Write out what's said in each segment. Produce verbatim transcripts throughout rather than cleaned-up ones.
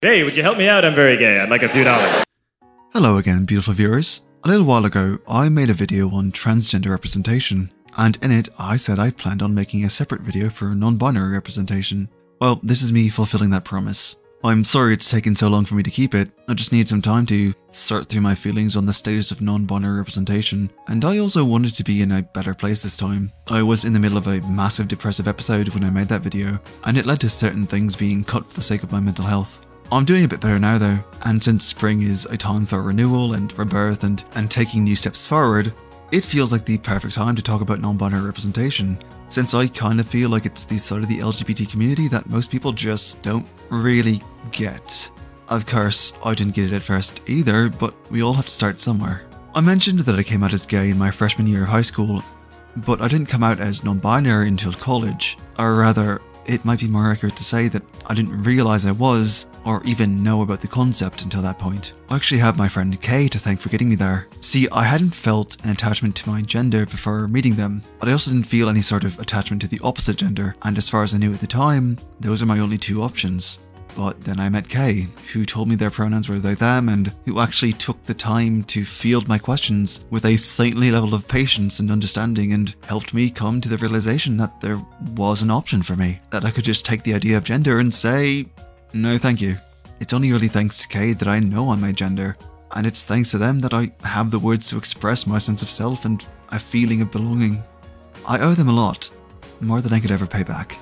Hey, would you help me out? I'm very gay. I'd like a few dollars. Hello again, beautiful viewers. A little while ago, I made a video on transgender representation, and in it, I said I planned on making a separate video for non-binary representation. Well, this is me fulfilling that promise. I'm sorry it's taken so long for me to keep it. I just need some time to sort through my feelings on the status of non-binary representation, and I also wanted to be in a better place this time. I was in the middle of a massive depressive episode when I made that video, and it led to certain things being cut for the sake of my mental health. I'm doing a bit better now though, and since spring is a time for renewal and rebirth and, and taking new steps forward, it feels like the perfect time to talk about non-binary representation, since I kind of feel like it's the side of the L G B T community that most people just don't really get. Of course, I didn't get it at first either, but we all have to start somewhere. I mentioned that I came out as gay in my freshman year of high school, but I didn't come out as non-binary until college, or rather, it might be more accurate to say that I didn't realise I was, or even know about the concept until that point. I actually have my friend Kay to thank for getting me there. See, I hadn't felt an attachment to my gender before meeting them, but I also didn't feel any sort of attachment to the opposite gender, and as far as I knew at the time, those are my only two options. But then I met Kay, who told me their pronouns were they them, and who actually took the time to field my questions with a saintly level of patience and understanding, and helped me come to the realization that there was an option for me, that I could just take the idea of gender and say, no thank you. It's only really thanks to Kay that I know I'm my gender, and it's thanks to them that I have the words to express my sense of self and a feeling of belonging. I owe them a lot, more than I could ever pay back.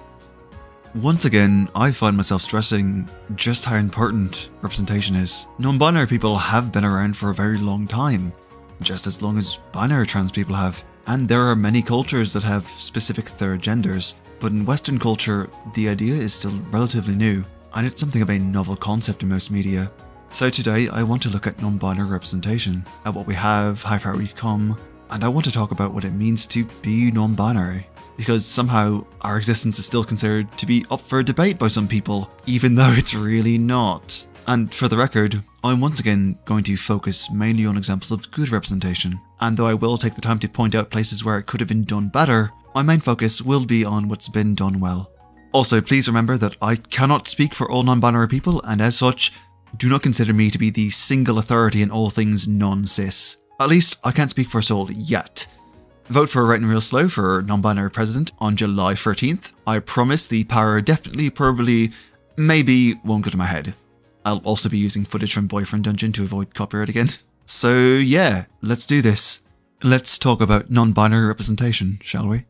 Once again, I find myself stressing just how important representation is. Non-binary people have been around for a very long time, just as long as binary trans people have, and there are many cultures that have specific third genders, but in Western culture, the idea is still relatively new, and it's something of a novel concept in most media. So today, I want to look at non-binary representation, at what we have, how far we've come, and I want to talk about what it means to be non-binary. Because somehow our existence is still considered to be up for debate by some people, even though it's really not. And for the record, I'm once again going to focus mainly on examples of good representation, and though I will take the time to point out places where it could have been done better, my main focus will be on what's been done well. Also, please remember that I cannot speak for all non-binary people, and as such, do not consider me to be the single authority in all things non-cis. At least, I can't speak for us all yet. Vote for Right and Real Slow for non-binary president on July thirteenth. I promise the power definitely, probably, maybe won't go to my head. I'll also be using footage from Boyfriend Dungeon to avoid copyright again. So yeah, let's do this. Let's talk about non-binary representation, shall we?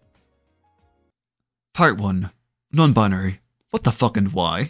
Part one. Non-binary. What the fuck and why?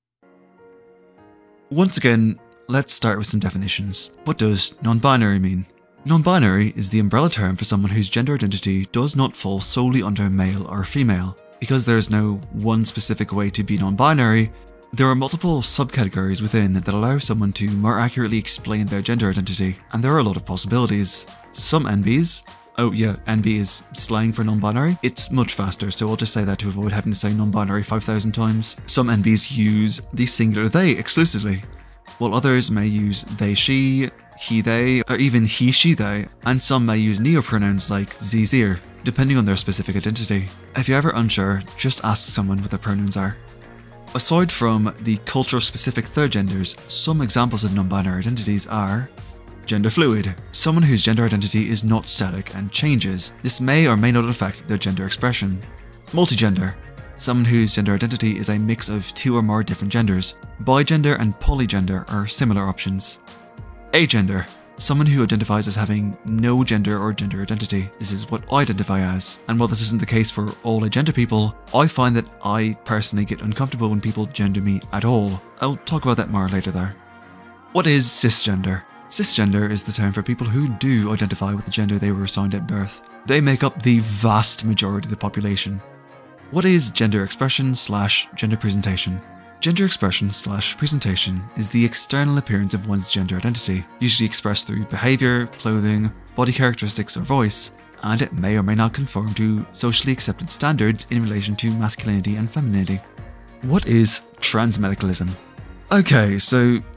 Once again, let's start with some definitions. What does non-binary mean? Non-binary is the umbrella term for someone whose gender identity does not fall solely under male or female. Because there is no one specific way to be non-binary, there are multiple subcategories within that allow someone to more accurately explain their gender identity, and there are a lot of possibilities. Some N Bs, oh yeah, N B is slang for non-binary, it's much faster, so I'll just say that to avoid having to say non-binary five thousand times. Some N Bs use the singular they exclusively, while others may use they she, he they, or even he she they, and some may use neo-pronouns like ze zir, depending on their specific identity. If you're ever unsure, just ask someone what their pronouns are. Aside from the cultural-specific third genders, some examples of non-binary identities are gender fluid, someone whose gender identity is not static and changes. This may or may not affect their gender expression. Multigender, someone whose gender identity is a mix of two or more different genders. Bigender and polygender are similar options. Agender, someone who identifies as having no gender or gender identity. This is what I identify as. And while this isn't the case for all agender people, I find that I personally get uncomfortable when people gender me at all. I'll talk about that more later though. What is cisgender? Cisgender is the term for people who do identify with the gender they were assigned at birth. They make up the vast majority of the population. What is gender expression slash gender presentation? Gender expression slash presentation is the external appearance of one's gender identity, usually expressed through behaviour, clothing, body characteristics or voice, and it may or may not conform to socially accepted standards in relation to masculinity and femininity. What is transmedicalism? Okay, so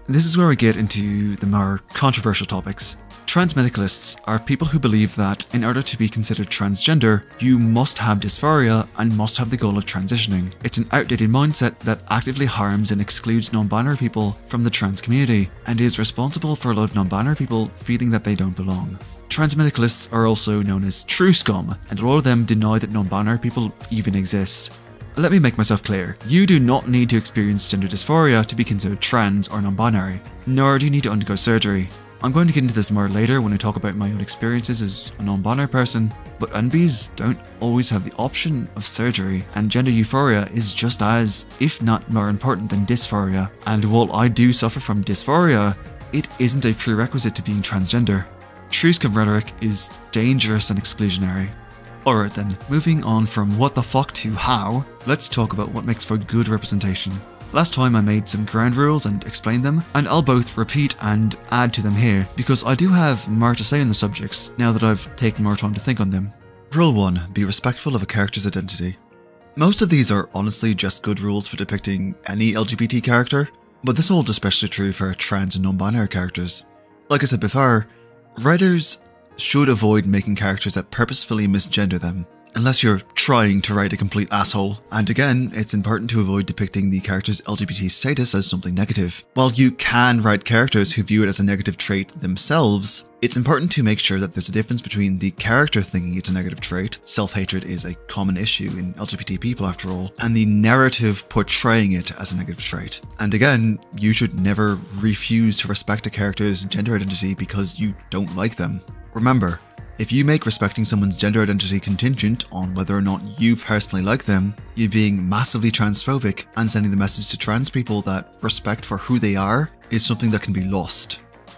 This is where we get into the more controversial topics. Trans medicalists are people who believe that in order to be considered transgender, you must have dysphoria and must have the goal of transitioning. It's an outdated mindset that actively harms and excludes non-binary people from the trans community and is responsible for a lot of non-binary people feeling that they don't belong. Trans medicalists are also known as true scum, and a lot of them deny that non-binary people even exist. Let me make myself clear, you do not need to experience gender dysphoria to be considered trans or non-binary, nor do you need to undergo surgery. I'm going to get into this more later when I talk about my own experiences as a non-binary person, but N Bs don't always have the option of surgery, and gender euphoria is just as, if not more important than dysphoria, and while I do suffer from dysphoria, it isn't a prerequisite to being transgender. True scum rhetoric is dangerous and exclusionary. Alright then, moving on from what the fuck to how, let's talk about what makes for good representation. Last time I made some ground rules and explained them, and I'll both repeat and add to them here, because I do have more to say on the subjects now that I've taken more time to think on them. Rule one. Be respectful of a character's identity. Most of these are honestly just good rules for depicting any L G B T character, but this holds especially true for trans and non-binary characters. Like I said before, writers should avoid making characters that purposefully misgender them, unless you're trying to write a complete asshole. And again, it's important to avoid depicting the character's L G B T status as something negative. While you can write characters who view it as a negative trait themselves, it's important to make sure that there's a difference between the character thinking it's a negative trait — self-hatred is a common issue in L G B T people after all — and the narrative portraying it as a negative trait. And again, you should never refuse to respect a character's gender identity because you don't like them. Remember, if you make respecting someone's gender identity contingent on whether or not you personally like them, you're being massively transphobic and sending the message to trans people that respect for who they are is something that can be lost.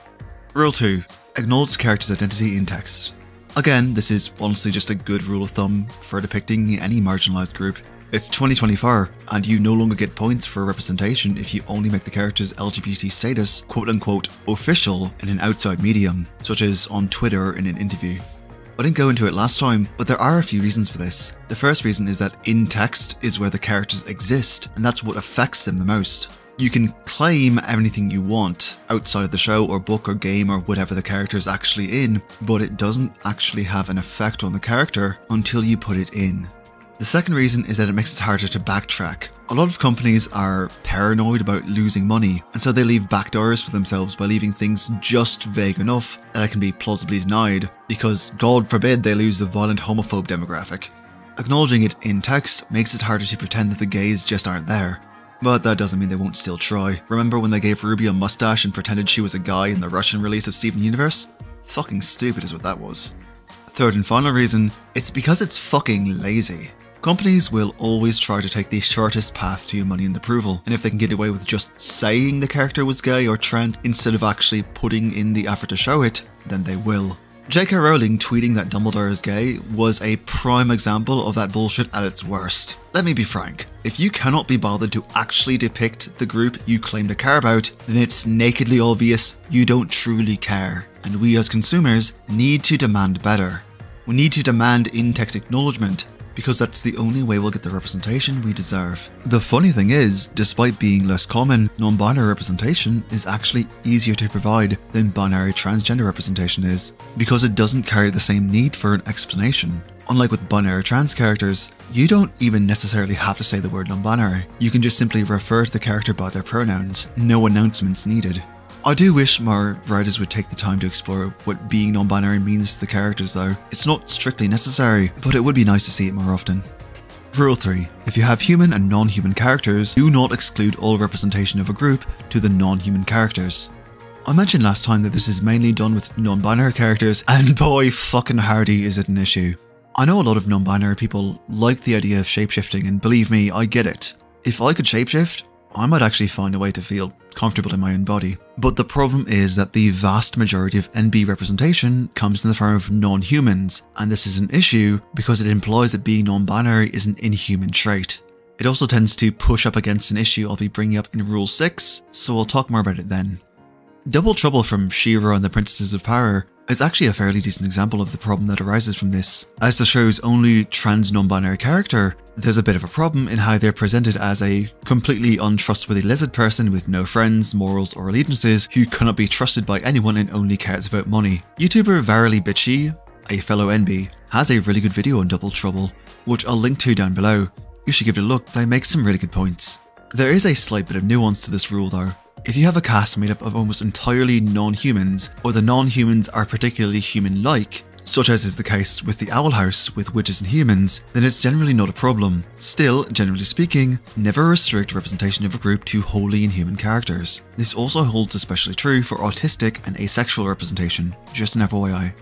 Rule two. Acknowledge the character's identity in text. Again, this is honestly just a good rule of thumb for depicting any marginalised group. It's twenty twenty-four, and you no longer get points for representation if you only make the character's L G B T status quote-unquote official in an outside medium, such as on Twitter or in an interview. I didn't go into it last time, but there are a few reasons for this. The first reason is that in text is where the characters exist, and that's what affects them the most. You can claim anything you want outside of the show or book or game or whatever the character is actually in, but it doesn't actually have an effect on the character until you put it in. The second reason is that it makes it harder to backtrack. A lot of companies are paranoid about losing money, and so they leave backdoors for themselves by leaving things just vague enough that it can be plausibly denied, because God forbid they lose the violent homophobe demographic. Acknowledging it in text makes it harder to pretend that the gays just aren't there. But that doesn't mean they won't still try. Remember when they gave Ruby a mustache and pretended she was a guy in the Russian release of Steven Universe? Fucking stupid is what that was. Third and final reason, it's because it's fucking lazy. Companies will always try to take the shortest path to money and approval, and if they can get away with just saying the character was gay or trans instead of actually putting in the effort to show it, then they will. J K Rowling tweeting that Dumbledore is gay was a prime example of that bullshit at its worst. Let me be frank, if you cannot be bothered to actually depict the group you claim to care about, then it's nakedly obvious you don't truly care, and we as consumers need to demand better. We need to demand in-text acknowledgement, because that's the only way we'll get the representation we deserve. The funny thing is, despite being less common, non-binary representation is actually easier to provide than binary transgender representation is, because it doesn't carry the same need for an explanation. Unlike with binary trans characters, you don't even necessarily have to say the word non-binary. You can just simply refer to the character by their pronouns, no announcements needed. I do wish more writers would take the time to explore what being non-binary means to the characters though. It's not strictly necessary, but it would be nice to see it more often. Rule three. If you have human and non-human characters, do not exclude all representation of a group to the non-human characters. I mentioned last time that this is mainly done with non-binary characters, and boy fucking howdy is it an issue. I know a lot of non-binary people like the idea of shapeshifting, and believe me, I get it. If I could shapeshift, I might actually find a way to feel comfortable in my own body. But the problem is that the vast majority of N B representation comes in the form of non-humans, and this is an issue because it implies that being non-binary is an inhuman trait. It also tends to push up against an issue I'll be bringing up in Rule six, so I'll talk more about it then. Double Trouble from She-Ra and the Princesses of Power is actually a fairly decent example of the problem that arises from this. As the show's only trans non-binary character, there's a bit of a problem in how they're presented as a completely untrustworthy lizard person with no friends, morals, or allegiances who cannot be trusted by anyone and only cares about money. YouTuber Verily Bitchy, a fellow N B, has a really good video on Double Trouble, which I'll link to down below. You should give it a look, they make some really good points. There is a slight bit of nuance to this rule though. If you have a cast made up of almost entirely non-humans, or the non-humans are particularly human-like, such as is the case with the Owl House with witches and humans, then it's generally not a problem. Still, generally speaking, never restrict representation of a group to wholly inhuman characters. This also holds especially true for autistic and asexual representation, just an F Y I.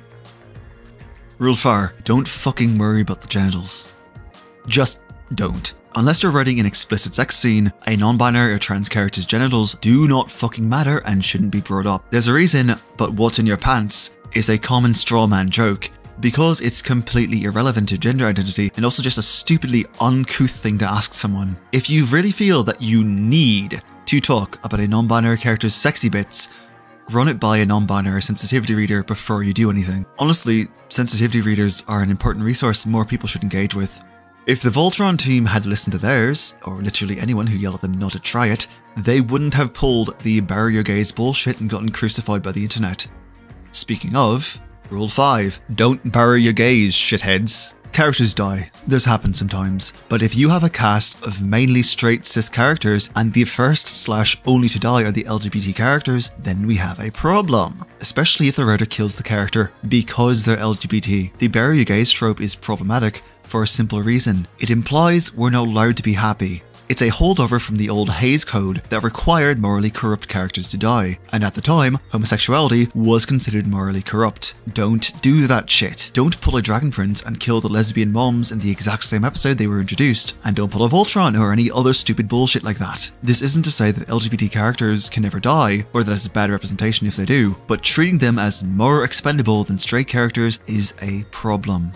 Rule four, don't fucking worry about the genitals. Just don't. Unless you're writing an explicit sex scene, a non-binary or trans character's genitals do not fucking matter and shouldn't be brought up. There's a reason, but what's in your pants is a common straw man joke, because it's completely irrelevant to gender identity and also just a stupidly uncouth thing to ask someone. If you really feel that you need to talk about a non-binary character's sexy bits, run it by a non-binary sensitivity reader before you do anything. Honestly, sensitivity readers are an important resource more people should engage with. If the Voltron team had listened to theirs, or literally anyone who yelled at them not to try it, they wouldn't have pulled the bury your gays bullshit and gotten crucified by the internet. Speaking of, rule five, don't bury your gays, shitheads. Characters die, this happens sometimes, but if you have a cast of mainly straight cis characters and the first slash only to die are the L G B T characters, then we have a problem. Especially if the writer kills the character because they're L G B T. The bury your gays trope is problematic for a simple reason. It implies we're not allowed to be happy. It's a holdover from the old Hays Code that required morally corrupt characters to die, and at the time, homosexuality was considered morally corrupt. Don't do that shit. Don't pull a Dragon Prince and kill the lesbian moms in the exact same episode they were introduced, and don't pull a Voltron or any other stupid bullshit like that. This isn't to say that L G B T characters can never die, or that it's bad representation if they do, but treating them as more expendable than straight characters is a problem.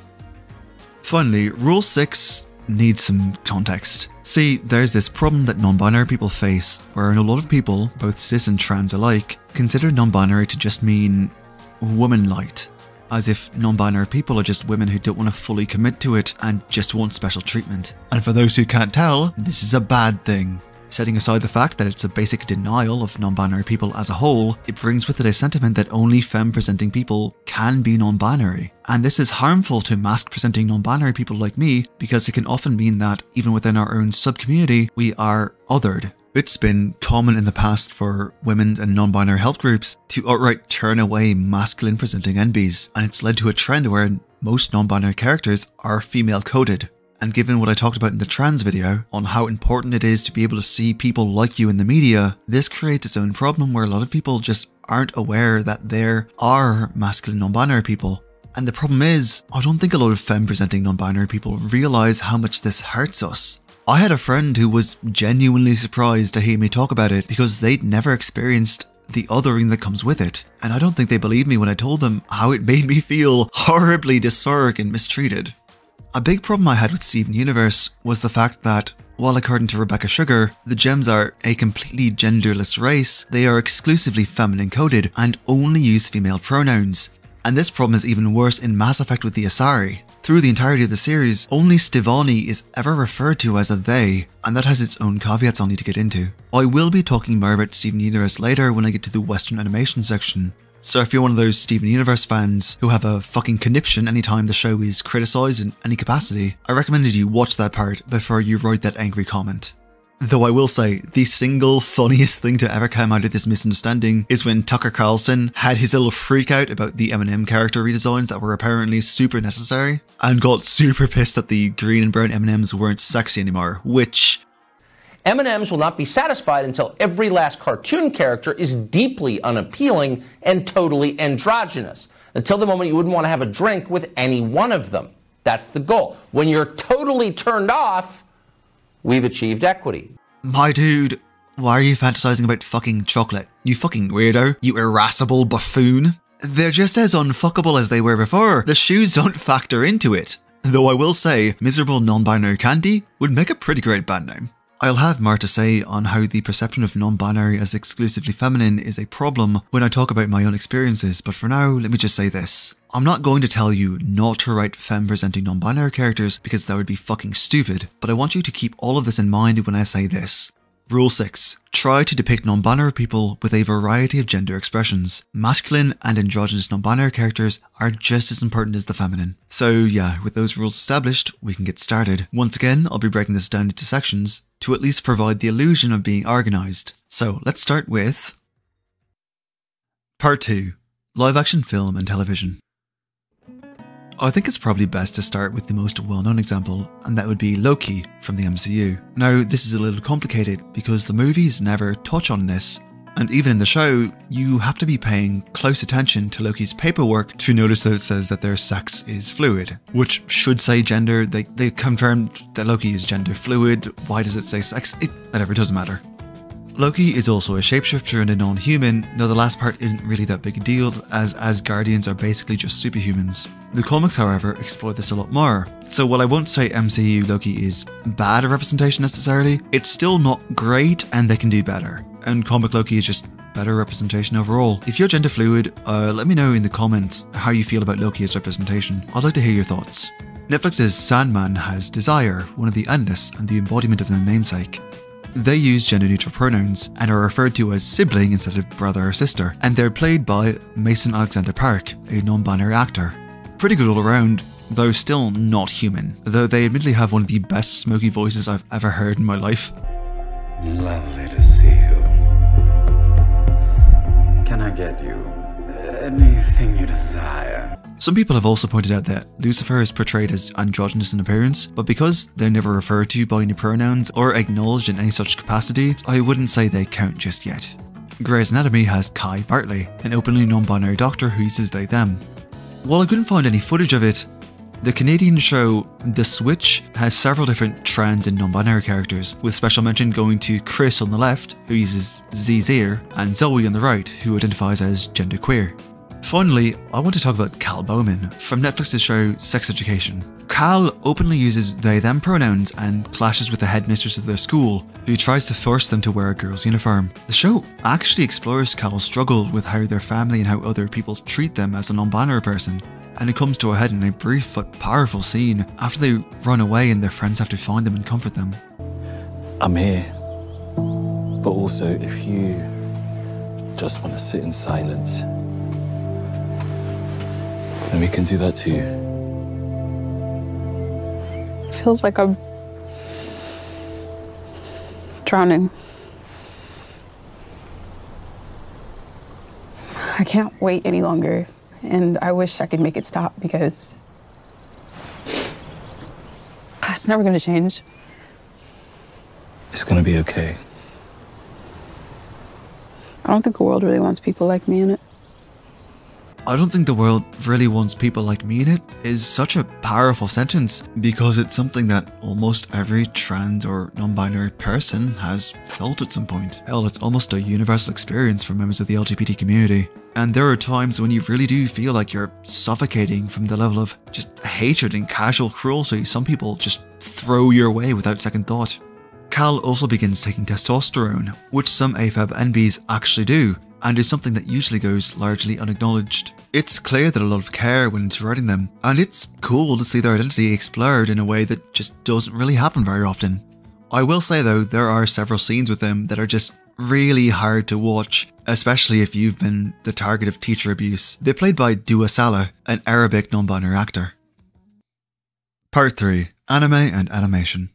Finally, Rule six needs some context. See, there's this problem that non-binary people face, wherein a lot of people, both cis and trans alike, consider non-binary to just mean woman-light, as if non-binary people are just women who don't want to fully commit to it and just want special treatment. And for those who can't tell, this is a bad thing. Setting aside the fact that it's a basic denial of non-binary people as a whole, it brings with it a sentiment that only femme-presenting people can be non-binary. And this is harmful to masc-presenting non-binary people like me, because it can often mean that, even within our own sub-community, we are othered. It's been common in the past for women and non-binary health groups to outright turn away masculine-presenting N Bs, and it's led to a trend where most non-binary characters are female-coded. And given what I talked about in the trans video, on how important it is to be able to see people like you in the media, this creates its own problem where a lot of people just aren't aware that there are masculine non-binary people. And the problem is, I don't think a lot of femme-presenting non-binary people realise how much this hurts us. I had a friend who was genuinely surprised to hear me talk about it because they'd never experienced the othering that comes with it. And I don't think they believed me when I told them how it made me feel horribly dysphoric and mistreated. A big problem I had with Steven Universe was the fact that, while according to Rebecca Sugar, the Gems are a completely genderless race, they are exclusively feminine coded and only use female pronouns. And this problem is even worse in Mass Effect with the Asari. Through the entirety of the series, only Stivani is ever referred to as a they, and that has its own caveats I'll need to get into. I will be talking more about Steven Universe later when I get to the Western animation section. So if you're one of those Steven Universe fans who have a fucking conniption anytime the show is criticised in any capacity, I recommended you watch that part before you write that angry comment. Though I will say, the single funniest thing to ever come out of this misunderstanding is when Tucker Carlson had his little freak out about the M and M character redesigns that were apparently super necessary, and got super pissed that the green and brown M and Ms weren't sexy anymore, which... M and M's will not be satisfied until every last cartoon character is deeply unappealing and totally androgynous. Until the moment you wouldn't want to have a drink with any one of them. That's the goal. When you're totally turned off, we've achieved equity. My dude, why are you fantasizing about fucking chocolate? You fucking weirdo. You irascible buffoon. They're just as unfuckable as they were before. The shoes don't factor into it. Though I will say, miserable non-binary candy would make a pretty great band name. I'll have more to say on how the perception of non-binary as exclusively feminine is a problem when I talk about my own experiences, but for now, let me just say this. I'm not going to tell you not to write femme-presenting non-binary characters because that would be fucking stupid, but I want you to keep all of this in mind when I say this. Rule six. Try to depict non-binary people with a variety of gender expressions. Masculine and androgynous non-binary characters are just as important as the feminine. So yeah, with those rules established, we can get started. Once again, I'll be breaking this down into sections to at least provide the illusion of being organised. So let's start with Part two. Live action film and television. I think it's probably best to start with the most well-known example, and that would be Loki from the M C U. Now, this is a little complicated because the movies never touch on this, and even in the show, you have to be paying close attention to Loki's paperwork to notice that it says that their sex is fluid, which should say gender. They, they confirmed that Loki is gender fluid. Why does it say sex? It, whatever, it doesn't matter. Loki is also a shapeshifter and a non-human. Now the last part isn't really that big a deal, as Asgardians are basically just superhumans. The comics, however, explore this a lot more. So while I won't say M C U Loki is bad at representation necessarily, it's still not great and they can do better. And comic Loki is just better representation overall. If you're gender fluid, uh, let me know in the comments how you feel about Loki as representation. I'd like to hear your thoughts. Netflix's Sandman has Desire, one of the endless and the embodiment of their namesake. They use gender-neutral pronouns and are referred to as sibling instead of brother or sister, and they're played by Mason Alexander Park, a non-binary actor. Pretty good all around, though still not human, though they admittedly have one of the best smoky voices I've ever heard in my life. Lovely to see you. Can I get you anything you desire? Some people have also pointed out that Lucifer is portrayed as androgynous in appearance, but because they're never referred to by any pronouns or acknowledged in any such capacity, I wouldn't say they count just yet. Grey's Anatomy has Kai Bartley, an openly non-binary doctor who uses they them. While I couldn't find any footage of it, the Canadian show The Switch has several different trans and non-binary characters, with special mention going to Chris on the left, who uses Z-Zir, and Zoe on the right, who identifies as genderqueer. Finally, I want to talk about Cal Bowman from Netflix's show Sex Education. Cal openly uses they-them pronouns and clashes with the headmistress of their school, who tries to force them to wear a girl's uniform. The show actually explores Cal's struggle with how their family and how other people treat them as a non-binary person, and it comes to a head in a brief but powerful scene after they run away and their friends have to find them and comfort them. I'm here, but also if you just want to sit in silence, and we can do that too. It feels like I'm drowning. I can't wait any longer, and I wish I could make it stop because it's never going to change. It's going to be okay. I don't think the world really wants people like me in it. I don't think the world really wants people like me in it is such a powerful sentence because it's something that almost every trans or non-binary person has felt at some point. Hell, it's almost a universal experience for members of the L G B T community. And there are times when you really do feel like you're suffocating from the level of just hatred and casual cruelty some people just throw your way without second thought. Cal also begins taking testosterone, which some A F A B N Bs actually do, and is something that usually goes largely unacknowledged. It's clear that a lot of care went into writing them, and it's cool to see their identity explored in a way that just doesn't really happen very often. I will say though, there are several scenes with them that are just really hard to watch, especially if you've been the target of teacher abuse. They're played by Dua Salah, an Arabic non-binary actor. Part three. Anime and animation.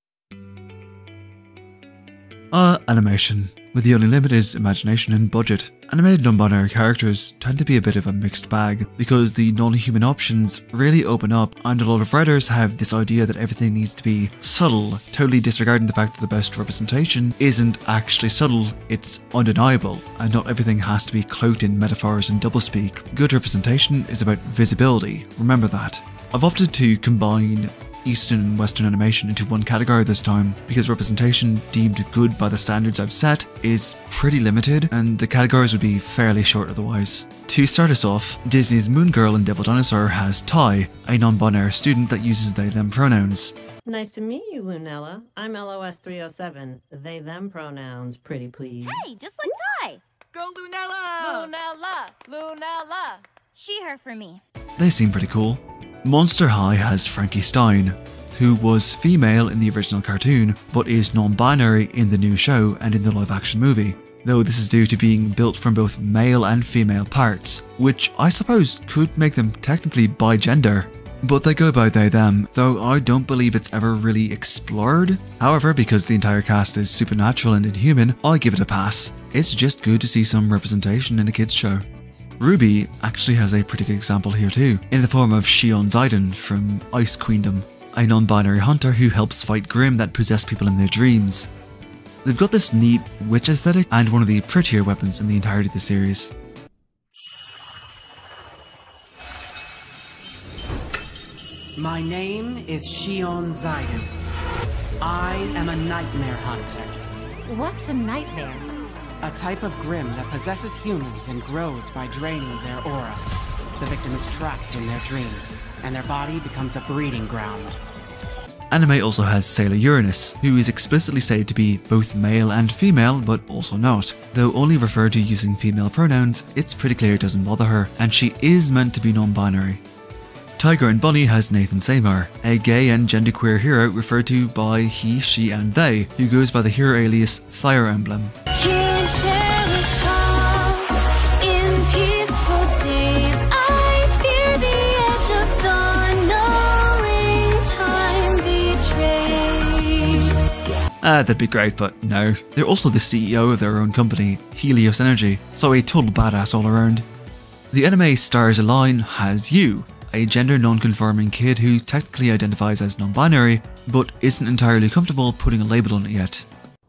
Uh, animation. With the only limit is imagination and budget. Animated non-binary characters tend to be a bit of a mixed bag because the non-human options really open up, and a lot of writers have this idea that everything needs to be subtle, totally disregarding the fact that the best representation isn't actually subtle, it's undeniable, and not everything has to be cloaked in metaphors and doublespeak. Good representation is about visibility, remember that. I've opted to combine Eastern and Western animation into one category this time, because representation deemed good by the standards I've set is pretty limited, and the categories would be fairly short otherwise. To start us off, Disney's Moon Girl in Devil Dinosaur has Ty, a non-binary student that uses they-them pronouns. Nice to meet you, Lunella. I'm L O S three oh seven. They, them pronouns, pretty please. Hey, just like Ty. Go Lunella! Lunella! Lunella! She, her for me. They seem pretty cool. Monster High has Frankie Stein, who was female in the original cartoon, but is non-binary in the new show and in the live-action movie, though this is due to being built from both male and female parts, which I suppose could make them technically bi-gender. But they go by they them, though I don't believe it's ever really explored. However, because the entire cast is supernatural and inhuman, I give it a pass. It's just good to see some representation in a kids show. Ruby actually has a pretty good example here too, in the form of Shion Zaiden from Ice Queendom, a non-binary hunter who helps fight Grimm that possess people in their dreams. They've got this neat witch aesthetic and one of the prettier weapons in the entirety of the series. My name is Shion Zaiden. I am a nightmare hunter. What's a nightmare? A type of Grimm that possesses humans and grows by draining their aura. The victim is trapped in their dreams, and their body becomes a breeding ground. Anime also has Sailor Uranus, who is explicitly stated to be both male and female, but also not. Though only referred to using female pronouns, it's pretty clear it doesn't bother her, and she is meant to be non-binary. Tiger and Bunny has Nathan Samar, a gay and genderqueer hero referred to by he, she and they, who goes by the hero alias Fire Emblem. Ah, that'd be great, but no. They're also the C E O of their own company, Helios Energy, so a total badass all around. The anime Stars Align has you, a gender non-conforming kid who technically identifies as non-binary, but isn't entirely comfortable putting a label on it yet.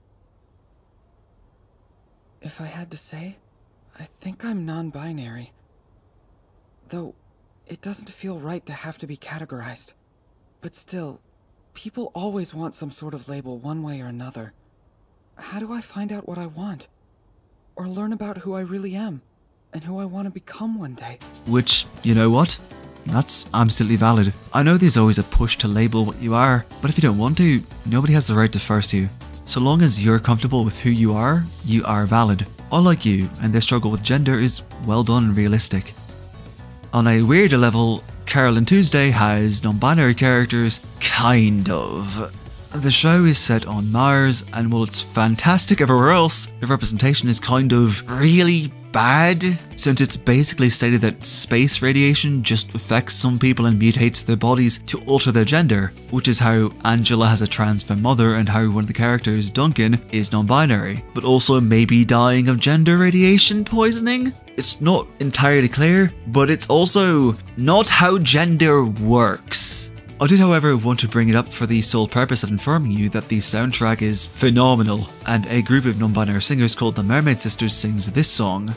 If I had to say, I think I'm non-binary. Though, it doesn't feel right to have to be categorized. But still, people always want some sort of label one way or another. How do I find out what I want? Or learn about who I really am, and who I want to become one day? Which, you know what? That's absolutely valid. I know there's always a push to label what you are, but if you don't want to, nobody has the right to force you. So long as you're comfortable with who you are, you are valid. Unlike you, and their struggle with gender is well done and realistic. On a weirder level, Carol and Tuesday has non-binary characters, kind of. The show is set on Mars, and while it's fantastic everywhere else, the representation is kind of really bad, since it's basically stated that space radiation just affects some people and mutates their bodies to alter their gender, which is how Angela has a trans femme mother and how one of the characters, Duncan, is non-binary, but also maybe dying of gender radiation poisoning? It's not entirely clear, but it's also not how gender works. I did, however, want to bring it up for the sole purpose of informing you that the soundtrack is phenomenal, and a group of non-binary singers called the Mermaid Sisters sings this song.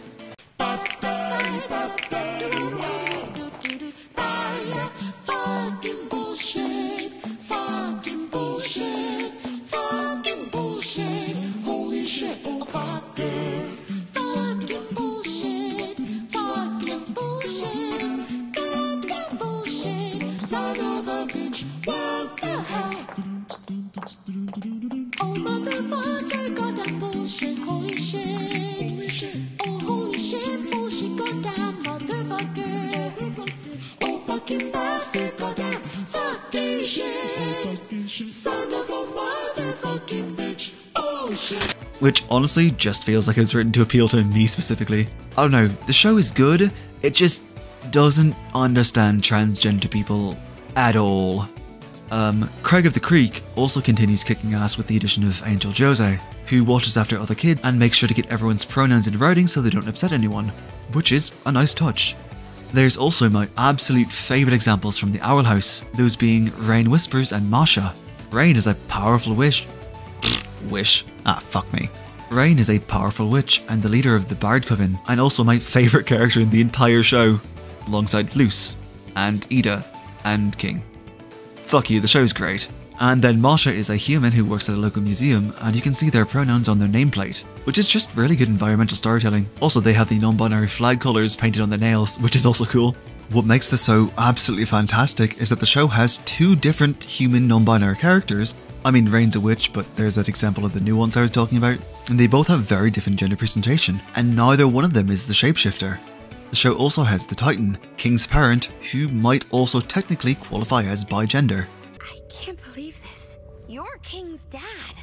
Which honestly just feels like it was written to appeal to me specifically. I don't know, the show is good, it just doesn't understand transgender people at all. Um, Craig of the Creek also continues kicking ass with the addition of Angel Jose, who watches after other kids and makes sure to get everyone's pronouns in writing so they don't upset anyone, which is a nice touch. There's also my absolute favourite examples from the Owl House, those being Rain Whispers and Masha. Rain is a powerful witch. Wish. Ah, fuck me. Rain is a powerful witch and the leader of the Bard Coven, and also my favourite character in the entire show, alongside Luce, and Ida, and King. fuck you, the show's great. And then Masha is a human who works at a local museum, and you can see their pronouns on their nameplate, which is just really good environmental storytelling. Also, they have the non-binary flag colours painted on their nails, which is also cool. What makes this so absolutely fantastic is that the show has two different human non-binary characters. I mean, Rain's a witch, but there's that example of the nuance I was talking about. And they both have very different gender presentation, and neither one of them is the shapeshifter. The show also has the Titan, King's parent, who might also technically qualify as bi-gender. I can't believe this. You're King's dad.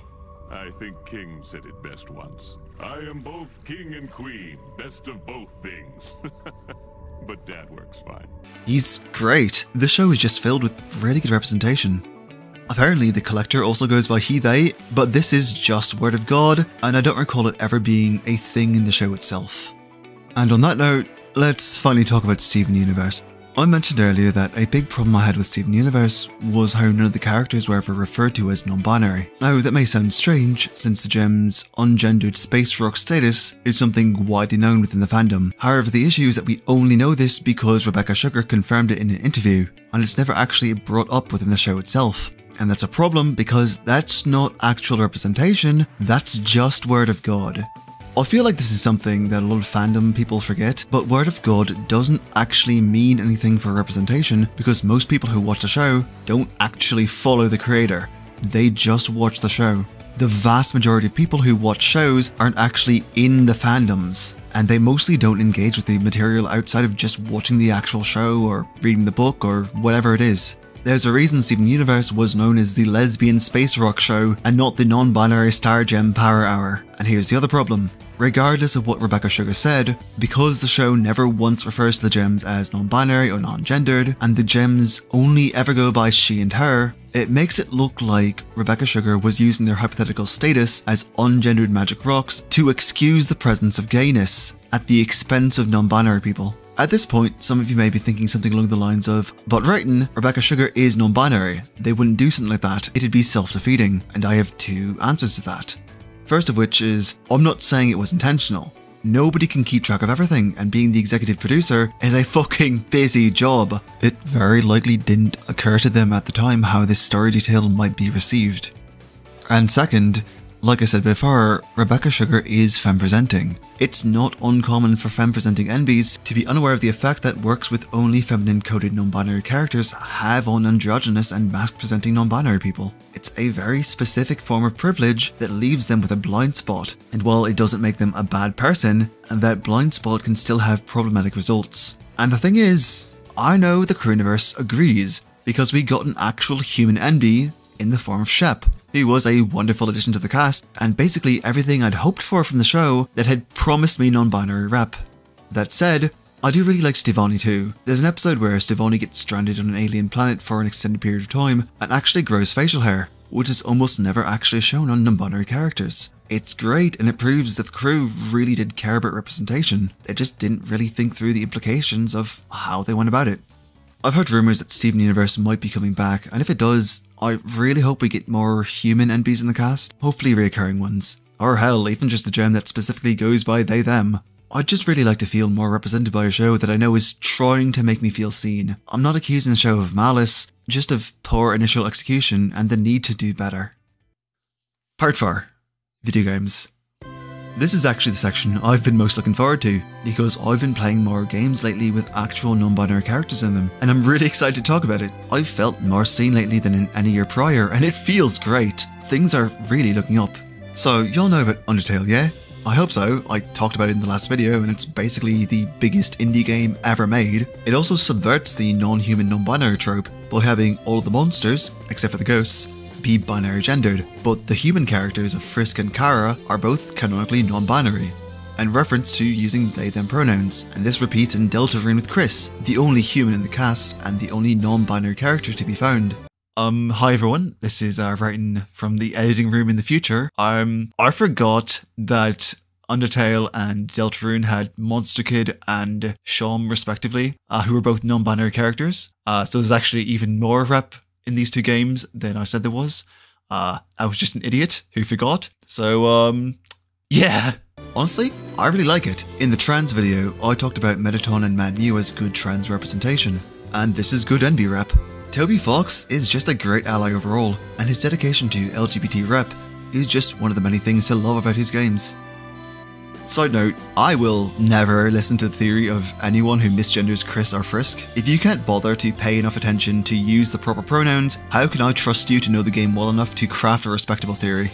I think King said it best once. I am both king and queen, best of both things. But Dad works fine. He's great. The show is just filled with really good representation. Apparently the collector also goes by he, they, but this is just word of God, and I don't recall it ever being a thing in the show itself. And on that note, let's finally talk about Steven Universe. I mentioned earlier that a big problem I had with Steven Universe was how none of the characters were ever referred to as non-binary. Now that may sound strange, since the gem's ungendered space rock status is something widely known within the fandom. However, the issue is that we only know this because Rebecca Sugar confirmed it in an interview, and it's never actually brought up within the show itself. And that's a problem because that's not actual representation, that's just word of God. I feel like this is something that a lot of fandom people forget, but word of God doesn't actually mean anything for representation because most people who watch the show don't actually follow the creator. They just watch the show. The vast majority of people who watch shows aren't actually in the fandoms, and they mostly don't engage with the material outside of just watching the actual show or reading the book or whatever it is. There's a reason Steven Universe was known as the lesbian space rock show and not the non-binary Star Gem Power Hour. And here's the other problem. Regardless of what Rebecca Sugar said, because the show never once refers to the gems as non-binary or non-gendered, and the gems only ever go by she and her, it makes it look like Rebecca Sugar was using their hypothetical status as ungendered magic rocks to excuse the presence of gayness at the expense of non-binary people. At this point, some of you may be thinking something along the lines of, but Wrighton, Rebecca Sugar is non-binary. They wouldn't do something like that. It'd be self-defeating. And I have two answers to that. First of which is, I'm not saying it was intentional. Nobody can keep track of everything, and being the executive producer is a fucking busy job. It very likely didn't occur to them at the time how this story detail might be received. And second, like I said before, Rebecca Sugar is femme-presenting. It's not uncommon for femme-presenting N Bs to be unaware of the effect that works with only feminine-coded non-binary characters have on androgynous and masc-presenting non-binary people. It's a very specific form of privilege that leaves them with a blind spot, and while it doesn't make them a bad person, that blind spot can still have problematic results. And the thing is, I know the Crewniverse agrees, because we got an actual human N B in the form of Shep, who was a wonderful addition to the cast, and basically everything I'd hoped for from the show that had promised me non-binary rep. That said, I do really like Stevonnie too. There's an episode where Stevonnie gets stranded on an alien planet for an extended period of time and actually grows facial hair, which is almost never actually shown on non-binary characters. It's great, and it proves that the crew really did care about representation. They just didn't really think through the implications of how they went about it. I've heard rumours that Steven Universe might be coming back, and if it does, I really hope we get more human N Bs in the cast, hopefully recurring ones. Or hell, even just a gem that specifically goes by they them. I'd just really like to feel more represented by a show that I know is trying to make me feel seen. I'm not accusing the show of malice, just of poor initial execution and the need to do better. Part four. Video games. This is actually the section I've been most looking forward to, because I've been playing more games lately with actual non-binary characters in them, and I'm really excited to talk about it. I've felt more seen lately than in any year prior, and it feels great. Things are really looking up. So, y'all know about Undertale, yeah? I hope so. I talked about it in the last video, and it's basically the biggest indie game ever made. It also subverts the non-human non-binary trope by having all of the monsters, except for the ghosts, be binary gendered, but the human characters of Frisk and Kara are both canonically non-binary, and reference to using they-them pronouns, and this repeats in Deltarune with Chris, the only human in the cast and the only non-binary character to be found. Um, hi everyone, this is uh, writing from the editing room in the future. Um, I forgot that Undertale and Deltarune had Monster Kid and Shom respectively, uh, who were both non-binary characters, uh, so there's actually even more rep in these two games than I said there was. Uh, I was just an idiot who forgot. So, um, yeah. Honestly, I really like it. In the trans video, I talked about Mettaton and Man Mew as good trans representation. And this is good N B rep. Toby Fox is just a great ally overall, and his dedication to L G B T rep is just one of the many things to love about his games. Side note, I will never listen to the theory of anyone who misgenders Chris or Frisk. If you can't bother to pay enough attention to use the proper pronouns, how can I trust you to know the game well enough to craft a respectable theory?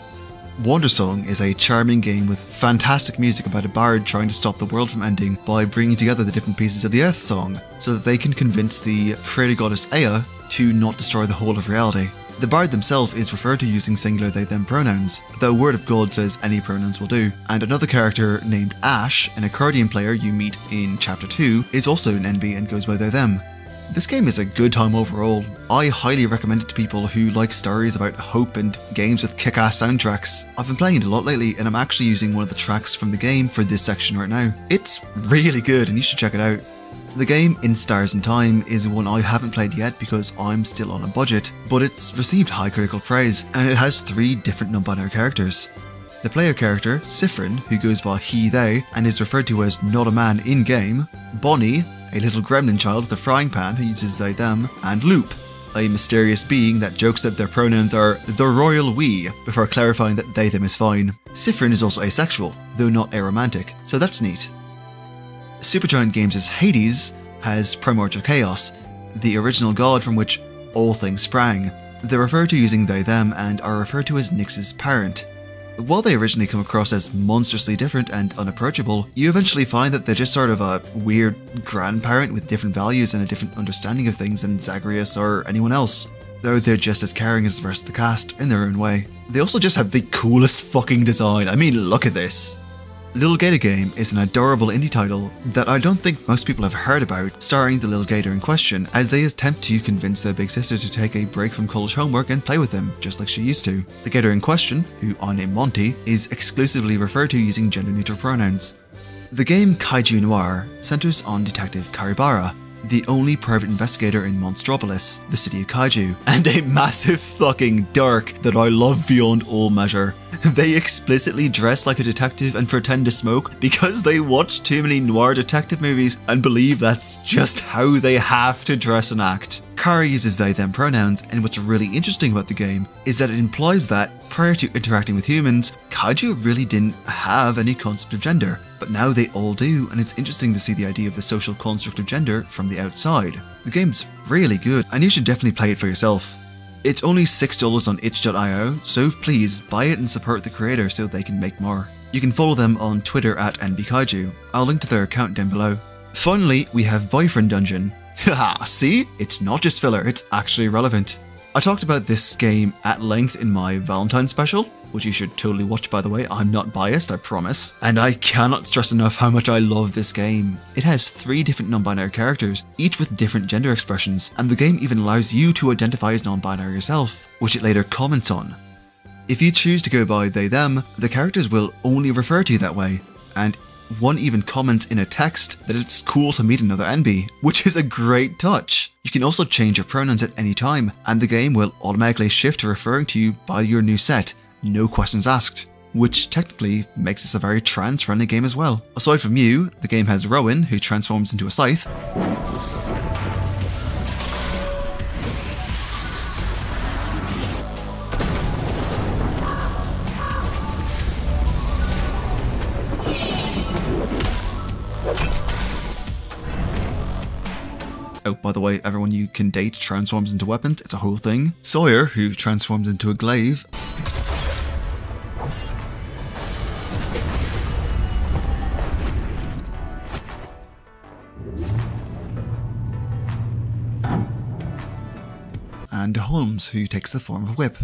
Wandersong is a charming game with fantastic music about a bard trying to stop the world from ending by bringing together the different pieces of the Earth Song so that they can convince the creator goddess Ea to not destroy the whole of reality. The bard themselves is referred to using singular they them pronouns, though Word of God says any pronouns will do, and another character named Ash, an accordion player you meet in chapter two, is also an N B and goes by they them. This game is a good time overall. I highly recommend it to people who like stories about hope and games with kick-ass soundtracks. I've been playing it a lot lately and I'm actually using one of the tracks from the game for this section right now. It's really good and you should check it out. The game, In Stars and Time, is one I haven't played yet because I'm still on a budget, but it's received high critical praise, and it has three different non-binary characters. The player character, Sifrin, who goes by he, they, and is referred to as not a man in-game, Bonnie, a little gremlin child with a frying pan who uses they, them, and Loop, a mysterious being that jokes that their pronouns are the royal we, before clarifying that they, them is fine. Sifrin is also asexual, though not aromantic, so that's neat. Supergiant Games' Hades has primordial chaos, the original god from which all things sprang. They're referred to using they them and are referred to as Nyx's parent. While they originally come across as monstrously different and unapproachable, you eventually find that they're just sort of a weird grandparent with different values and a different understanding of things than Zagreus or anyone else, though they're just as caring as the rest of the cast in their own way. They also just have the coolest fucking design. I mean, look at this. Little Gator Game is an adorable indie title that I don't think most people have heard about, starring the little gator in question as they attempt to convince their big sister to take a break from college homework and play with them, just like she used to. The gator in question, who I name Monty, is exclusively referred to using gender-neutral pronouns. The game Kaiju Noir centers on Detective Karibara, the only private investigator in Monstropolis, the city of Kaiju, and a massive fucking dork that I love beyond all measure. They explicitly dress like a detective and pretend to smoke because they watch too many noir detective movies and believe that's just how they have to dress and act. Kara uses they them pronouns, and what's really interesting about the game is that it implies that, prior to interacting with humans, Kaiju really didn't have any concept of gender, but now they all do, and it's interesting to see the idea of the social construct of gender from the outside. The game's really good, and you should definitely play it for yourself. It's only six dollars on itch dot i o, so please buy it and support the creator so they can make more. You can follow them on Twitter at N B Kaiju. I'll link to their account down below. Finally, we have Boyfriend Dungeon. Haha, see? It's not just filler, it's actually relevant. I talked about this game at length in my Valentine special, which you should totally watch by the way, I'm not biased, I promise. And I cannot stress enough how much I love this game. It has three different non-binary characters, each with different gender expressions, and the game even allows you to identify as non-binary yourself, which it later comments on. If you choose to go by they them, the characters will only refer to you that way, and one even comments in a text that it's cool to meet another N B, which is a great touch. You can also change your pronouns at any time, and the game will automatically shift to referring to you by your new set, no questions asked, which technically makes this a very trans-friendly game as well. Aside from you, the game has Rowan, who transforms into a scythe, oh, by the way, everyone you can date transforms into weapons, it's a whole thing. Sawyer, who transforms into a glaive. And Holmes, who takes the form of a whip.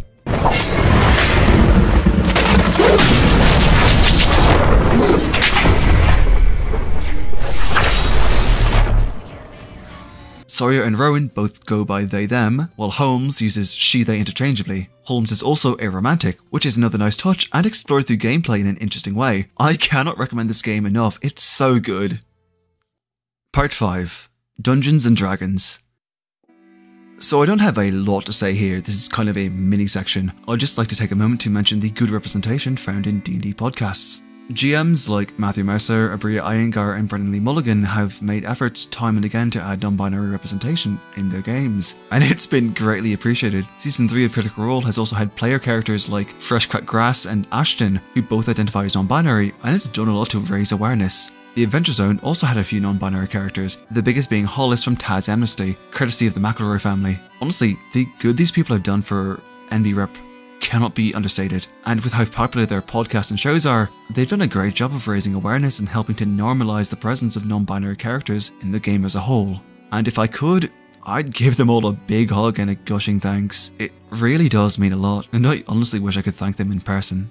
Sawyer and Rowan both go by they them, while Holmes uses she they interchangeably. Holmes is also aromantic, which is another nice touch and explored through gameplay in an interesting way. I cannot recommend this game enough, it's so good. Part five. Dungeons and Dragons. So I don't have a lot to say here, this is kind of a mini section. I'd just like to take a moment to mention the good representation found in D and D podcasts. G Ms like Matthew Mercer, Abria Iyengar and Brendan Lee Mulligan have made efforts time and again to add non-binary representation in their games, and it's been greatly appreciated. Season three of Critical Role has also had player characters like Fresh Cut Grass and Ashton, who both identify as non-binary, and it's done a lot to raise awareness. The Adventure Zone also had a few non-binary characters, the biggest being Hollis from Taz Amnesty, courtesy of the McElroy family. Honestly, the good these people have done for N B rep cannot be understated, and with how popular their podcasts and shows are, they've done a great job of raising awareness and helping to normalise the presence of non-binary characters in the game as a whole. And if I could, I'd give them all a big hug and a gushing thanks. It really does mean a lot, and I honestly wish I could thank them in person.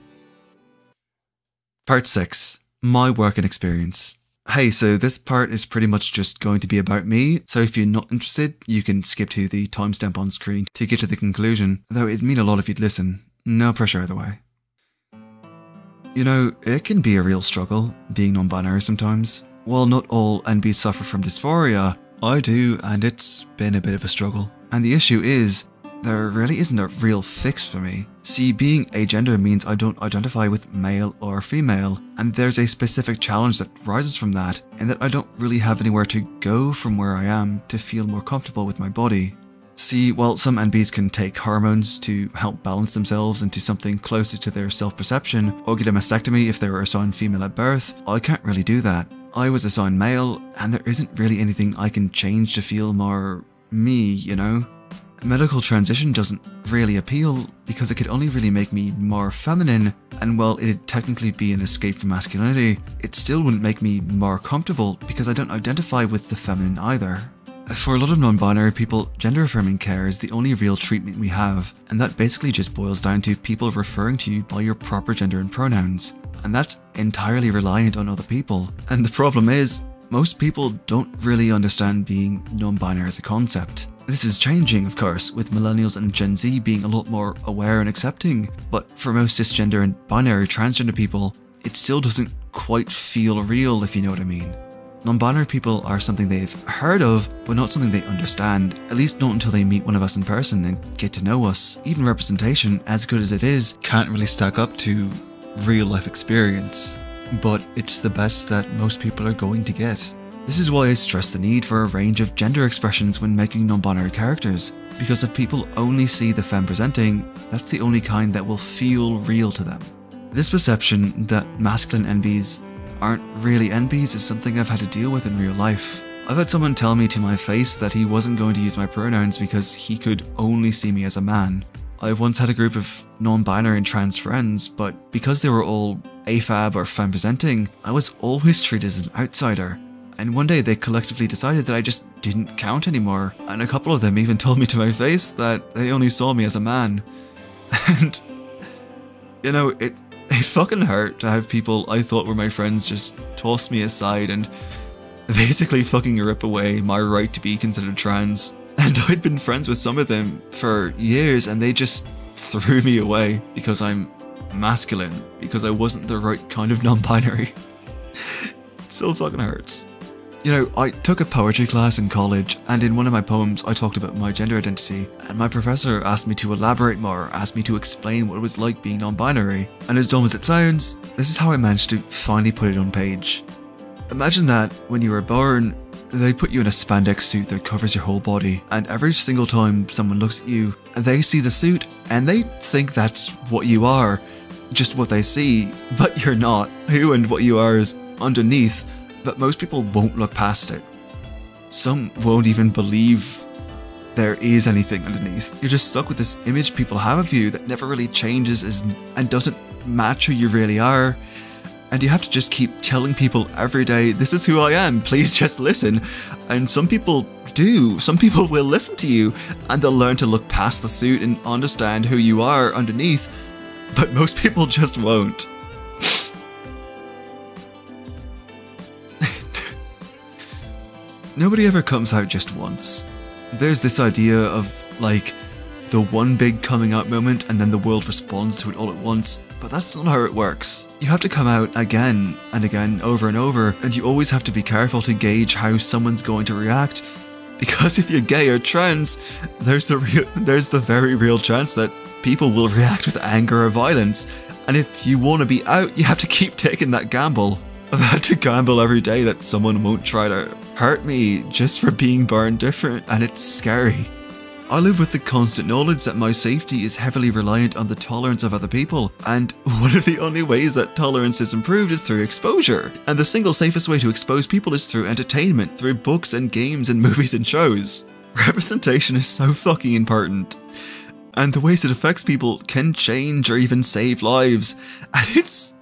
Part six. My work and experience. Hey, so this part is pretty much just going to be about me, so if you're not interested, you can skip to the timestamp on screen to get to the conclusion, though it'd mean a lot if you'd listen. No pressure either way. You know, it can be a real struggle, being non-binary sometimes. While not all N Bs suffer from dysphoria, I do, and it's been a bit of a struggle. And the issue is, there really isn't a real fix for me. See, being agender means I don't identify with male or female, and there's a specific challenge that rises from that, in that I don't really have anywhere to go from where I am to feel more comfortable with my body. See, while some N Bs can take hormones to help balance themselves into something closer to their self-perception, or get a mastectomy if they were assigned female at birth, I can't really do that. I was assigned male, and there isn't really anything I can change to feel more me, you know? Medical transition doesn't really appeal because it could only really make me more feminine, and while it'd technically be an escape from masculinity, it still wouldn't make me more comfortable because I don't identify with the feminine either. For a lot of non-binary people, gender-affirming care is the only real treatment we have, and that basically just boils down to people referring to you by your proper gender and pronouns, and that's entirely reliant on other people. And the problem is, most people don't really understand being non-binary as a concept. This is changing, of course, with millennials and Gen Z being a lot more aware and accepting, but for most cisgender and binary transgender people, it still doesn't quite feel real, if you know what I mean. Non-binary people are something they've heard of, but not something they understand, at least not until they meet one of us in person and get to know us. Even representation, as good as it is, can't really stack up to real life experience, but it's the best that most people are going to get. This is why I stress the need for a range of gender expressions when making non-binary characters, because if people only see the femme presenting, that's the only kind that will feel real to them. This perception that masculine N Bs aren't really N Bs is something I've had to deal with in real life. I've had someone tell me to my face that he wasn't going to use my pronouns because he could only see me as a man. I once had a group of non-binary and trans friends, but because they were all A F A B or femme presenting, I was always treated as an outsider. And one day they collectively decided that I just didn't count anymore, and a couple of them even told me to my face that they only saw me as a man. And, you know, it, it fucking hurt to have people I thought were my friends just toss me aside and basically fucking rip away my right to be considered trans. And I'd been friends with some of them for years and they just threw me away because I'm masculine, because I wasn't the right kind of non-binary. It still fucking hurts. You know, I took a poetry class in college, and in one of my poems I talked about my gender identity, and my professor asked me to elaborate more, asked me to explain what it was like being non-binary. And as dumb as it sounds, this is how I managed to finally put it on page. Imagine that when you were born, they put you in a spandex suit that covers your whole body, and every single time someone looks at you, they see the suit, and they think that's what you are, just what they see, but you're not. Who and what you are is underneath, but most people won't look past it. Some won't even believe there is anything underneath. You're just stuck with this image people have of you that never really changes is, and doesn't match who you really are. And you have to just keep telling people every day, this is who I am, please just listen. And some people do. Some people will listen to you and they'll learn to look past the suit and understand who you are underneath. But most people just won't. Nobody ever comes out just once. There's this idea of, like, the one big coming out moment and then the world responds to it all at once, but that's not how it works. You have to come out again and again, over and over, and you always have to be careful to gauge how someone's going to react, because if you're gay or trans, there's the real, there's the very real chance that people will react with anger or violence, And if you want to be out, you have to keep taking that gamble. I've had to gamble every day that someone won't try to hurt me just for being born different, and it's scary. I live with the constant knowledge that my safety is heavily reliant on the tolerance of other people, and one of the only ways that tolerance is improved is through exposure. And the single safest way to expose people is through entertainment, through books and games and movies and shows. Representation is so fucking important. And the ways it affects people can change or even save lives. And it's...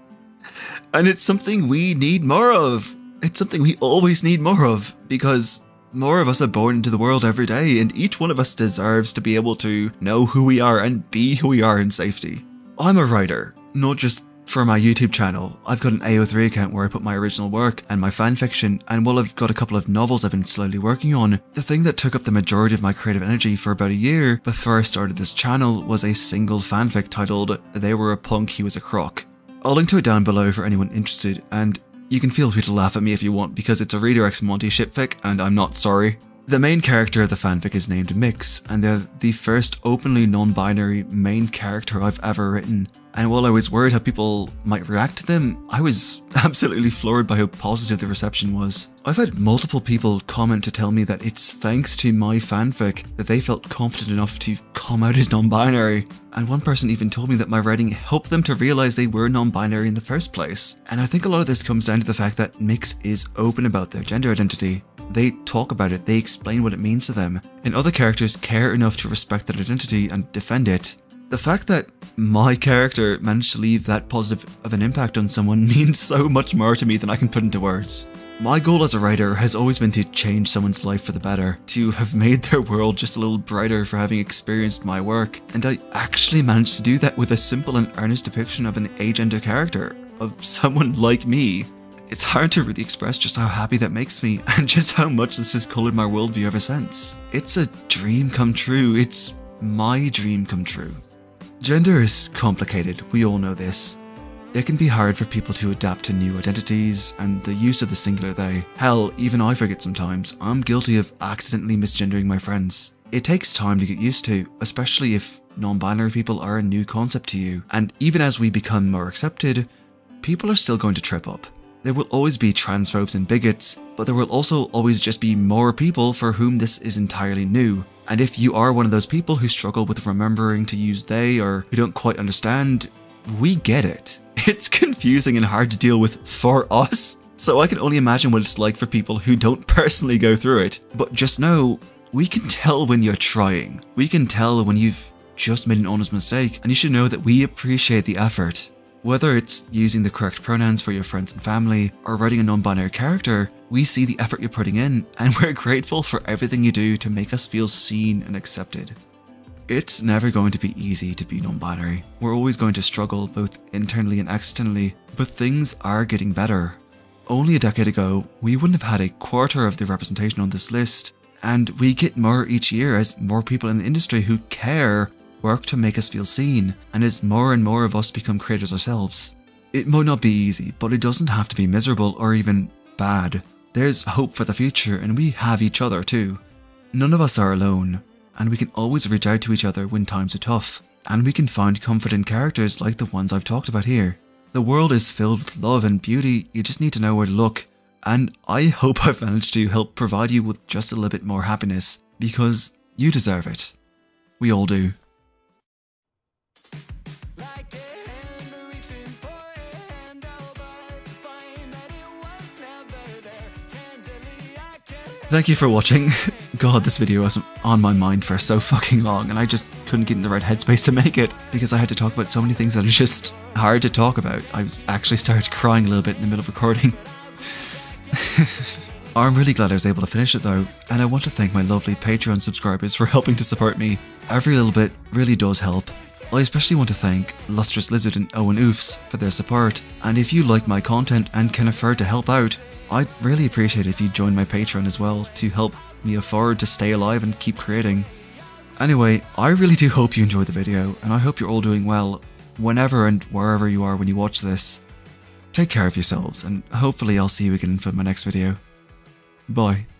And it's something we need more of. It's something we always need more of, because more of us are born into the world every day, and each one of us deserves to be able to know who we are and be who we are in safety. I'm a writer, not just for my YouTube channel. I've got an A O three account where I put my original work and my fanfiction, and while I've got a couple of novels I've been slowly working on, the thing that took up the majority of my creative energy for about a year before I started this channel was a single fanfic titled They Were a Punk, He Was a Croc. I'll link to it down below for anyone interested, and you can feel free to laugh at me if you want, because it's a Redirects Monty shitfic, and I'm not sorry. The main character of the fanfic is named Mix, and they're the first openly non-binary main character I've ever written. And while I was worried how people might react to them, I was absolutely floored by how positive the reception was. I've had multiple people comment to tell me that it's thanks to my fanfic that they felt confident enough to come out as non-binary. And one person even told me that my writing helped them to realize they were non-binary in the first place. And I think a lot of this comes down to the fact that Mix is open about their gender identity. They talk about it, they explain what it means to them, and other characters care enough to respect their identity and defend it. The fact that my character managed to leave that positive of an impact on someone means so much more to me than I can put into words. My goal as a writer has always been to change someone's life for the better, to have made their world just a little brighter for having experienced my work, and I actually managed to do that with a simple and earnest depiction of an agender character, of someone like me. It's hard to really express just how happy that makes me, and just how much this has coloured my worldview ever since. It's a dream come true. It's my dream come true. Gender is complicated, we all know this. It can be hard for people to adapt to new identities and the use of the singular they. Hell, even I forget sometimes. I'm guilty of accidentally misgendering my friends. It takes time to get used to, especially if non-binary people are a new concept to you. And even as we become more accepted, people are still going to trip up. There will always be transphobes and bigots, but there will also always just be more people for whom this is entirely new. And if you are one of those people who struggle with remembering to use they or who don't quite understand, we get it. It's confusing and hard to deal with for us, so I can only imagine what it's like for people who don't personally go through it. But just know, we can tell when you're trying. We can tell when you've just made an honest mistake, and you should know that we appreciate the effort. Whether it's using the correct pronouns for your friends and family, or writing a non-binary character, we see the effort you're putting in, and we're grateful for everything you do to make us feel seen and accepted. It's never going to be easy to be non-binary. We're always going to struggle both internally and externally, but things are getting better. Only a decade ago, we wouldn't have had a quarter of the representation on this list, and we get more each year as more people in the industry who care work to make us feel seen, and as more and more of us become creators ourselves. It might not be easy, but it doesn't have to be miserable or even bad. There's hope for the future, and we have each other too. None of us are alone, and we can always reach out to each other when times are tough, and we can find comfort in characters like the ones I've talked about here. The world is filled with love and beauty, you just need to know where to look, and I hope I've managed to help provide you with just a little bit more happiness, because you deserve it. We all do. Thank you for watching. God, this video was on my mind for so fucking long, and I just couldn't get in the right headspace to make it because I had to talk about so many things that are just hard to talk about. I actually started crying a little bit in the middle of recording. I'm really glad I was able to finish it though, and I want to thank my lovely Patreon subscribers for helping to support me. Every little bit really does help. I especially want to thank Lustrous Lizard and Owen Oofs for their support, and if you like my content and can afford to help out, I'd really appreciate it if you join my Patreon as well to help me afford to stay alive and keep creating. Anyway, I really do hope you enjoyed the video, and I hope you're all doing well whenever and wherever you are when you watch this. Take care of yourselves, and hopefully I'll see you again for my next video. Bye.